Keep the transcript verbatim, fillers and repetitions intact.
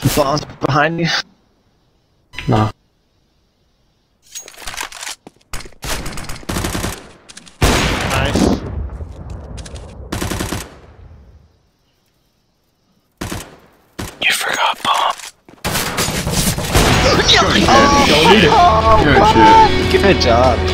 Bombs behind you. No. Nice. You forgot bomb. Don't need it. Oh, Good shit. Good job.